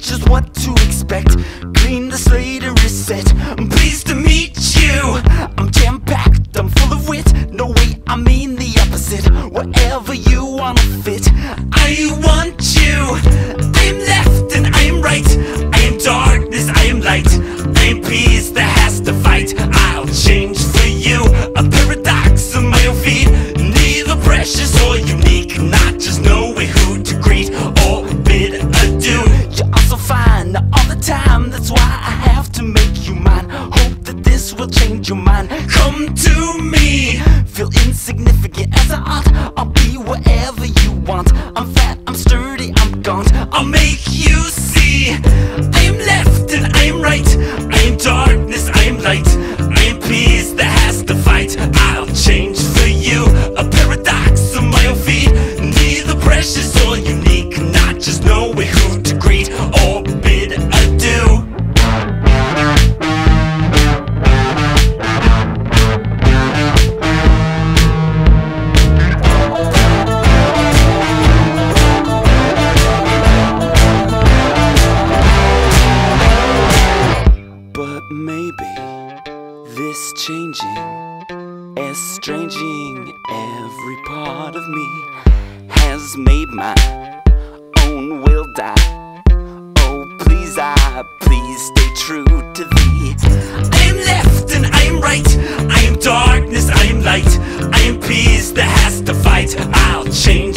just what to expect. Clean the slate and reset. I'm pleased to meet you. I'm jam-packed, I'm full of wit. No way, I mean the opposite. Wherever you wanna fit, I want you. I am left and I am right. I am darkness, I am light. I am peace that has to fight. I'll change for you. A paradox on my own feet. Neither precious or unique. Not just knowing who to greet or bid adieu. You're also fine all the time. That's why I have to make you mine. Hope that this will change your mind. Come to me. Feel insignificant as an art. I'll be wherever you want. I'm fat, I'm sturdy, I'm gaunt. I'll make you see. I am left and I am right. I am darkness, I am light. I am peace that has to fight. I'll change for you. A paradox on my own feet. Neither precious or unique. Not just knowing who to greet or bid adieu. But maybe this changing, estranging every part of me, has made my own will die. Oh please stay true to thee. I am left and I am right. I am darkness, I am light. I am peace that has to fight. I'll change